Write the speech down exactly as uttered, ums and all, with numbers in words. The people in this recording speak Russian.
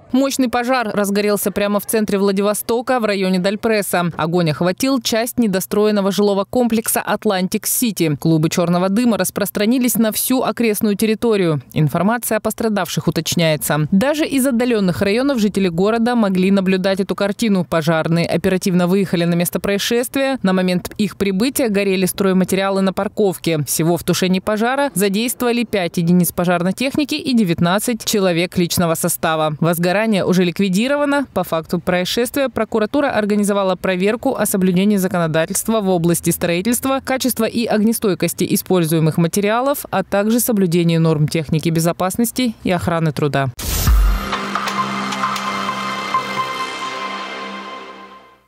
Мощный пожар разгорелся прямо в центре Владивостока, в районе Дальпресса. Огонь охватил часть недостроенного жилого комплекса «Атлантик-Сити». Клубы черного дыма распространились на всю окрестную территорию. Информация о пострадавших уточняется. Даже из отдаленных районов жители города могли наблюдать эту картину. Пожарные оперативно выехали на место происшествия. На момент их прибытия горели стройматериалы на парковке. Всего в тушении пожара задействовали пять единиц пожарной техники и девятнадцать человек личного состава. Возгорание уже ликвидировано. По факту происшествия прокуратура организовала проверку о соблюдении законодательства в области строительства, качества и огнестойкости используемых материалов, а также соблюдении норм техники безопасности и охраны труда.